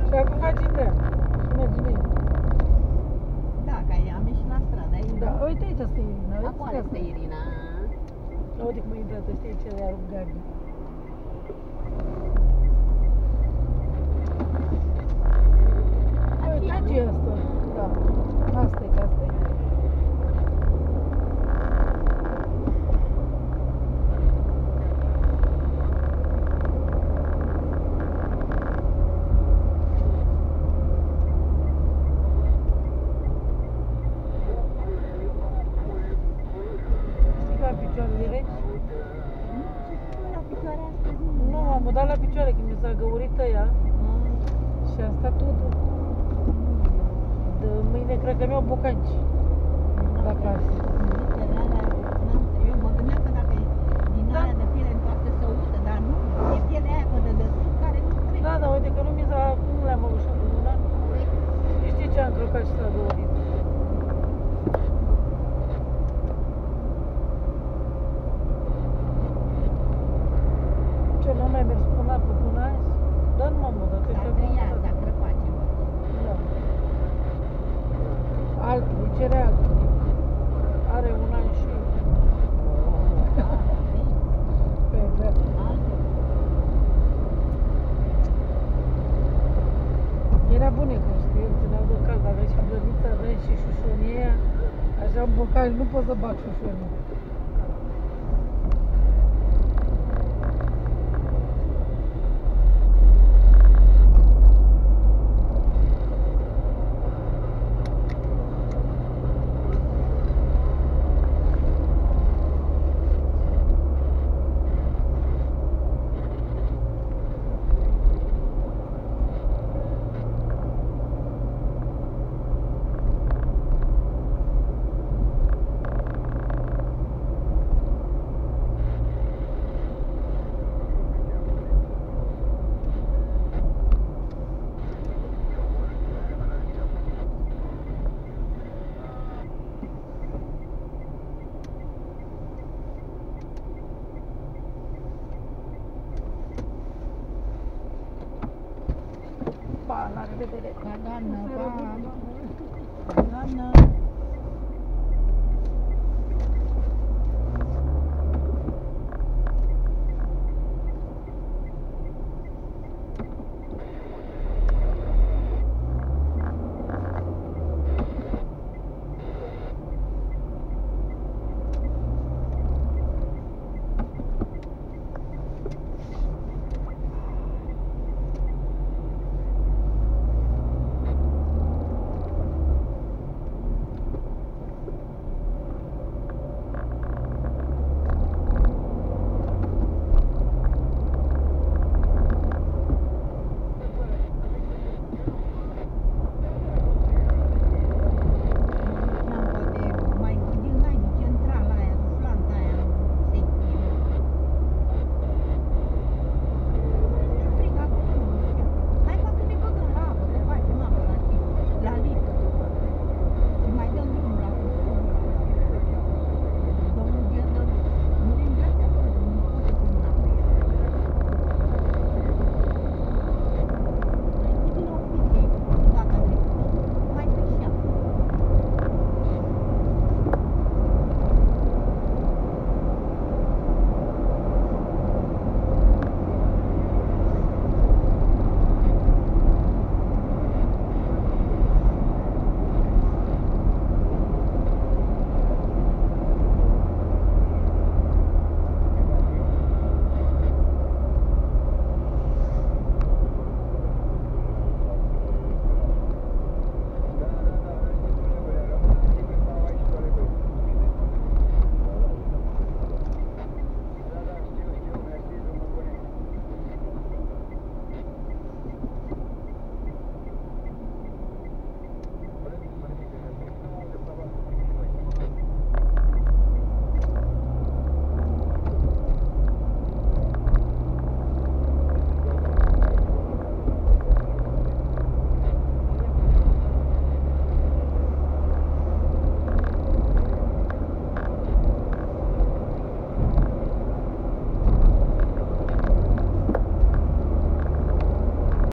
Și acum faci în dreapta. Și mergi bine. Da, că am ieșit la stradă aici. Da, uite aici este Irina. Acolo este Irina. Uite cum a intrat ăștia ce le-a rupt Gabi. Aici e asta. Da. Asta e, că asta e. Nu, am udat la picioare când mi s-a găurit ăia și a stat udă. De mâine cred că mi-au bocanci la casă. Eu mă gândeam că dacă e din alea de piele întoarse să udă, dar nu, e pielea aia pe de desubt care nu trebuie. Da, da, uite că nu le-am alușat în una. Știi ce am încălcat și s-a găurit? Ce, nu mai mers până azi? Dar nu m-am mutat. S-a crăpat ceva. Da. Altul, îi cere altul. Are un an și... Era bune că știi, îmi țineau de cald, avea și blăniță, avea și șușonie, așa un bocaj, nu pot să bag șușonie. La revedere! Ca doamnă, pa! Doamnă!